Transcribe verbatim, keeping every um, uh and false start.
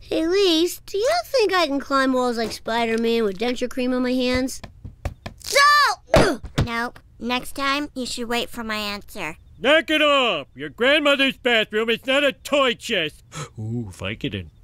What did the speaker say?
Hey, Lise, do you think I can climb walls like Spider-Man with denture cream on my hands? No! Nope. Next time, you should wait for my answer. Knock it off! Your grandmother's bathroom is not a toy chest. Ooh, Vicodin.